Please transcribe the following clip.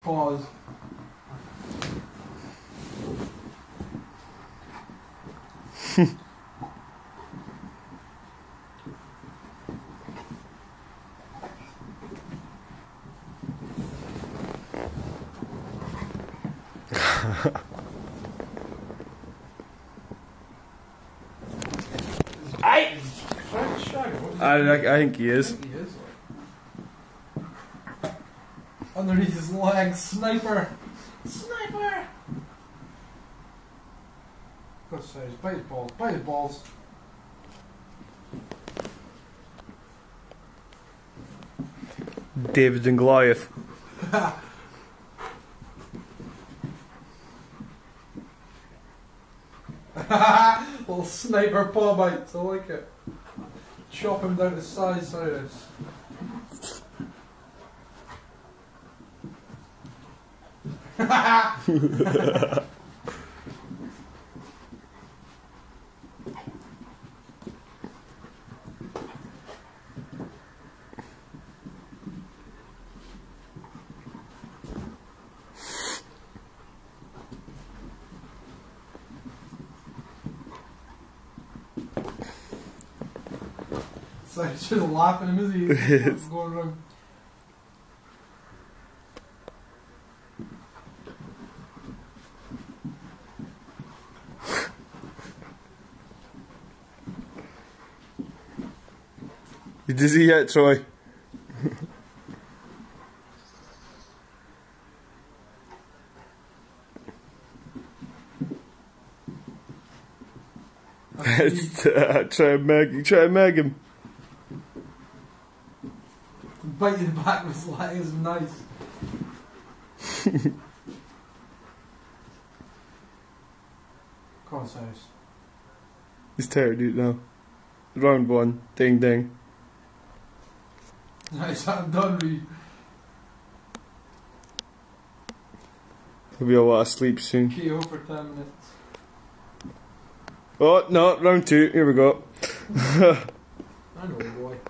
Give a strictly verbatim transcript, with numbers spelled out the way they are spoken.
Pause. Hey! I, I, I think he is. I think he is. Underneath his legs, sniper! Sniper! Good size. Bite his balls. Bite his balls. David and Goliath. Little sniper paw bites. I like it. Chop him down to size, Cyrus. So he's just laughing at him, is he? What's going wrong? You dizzy yet, Troy? try and mag, try and mag him. Biting the back of his leg is nice. Come on, Cyrus. He's tired, dude. Now, round one, ding ding. Nice, I'm done, Reed. He'll be a lot of sleep soon. K O for ten minutes. Oh no, round two. Here we go. I know, boy.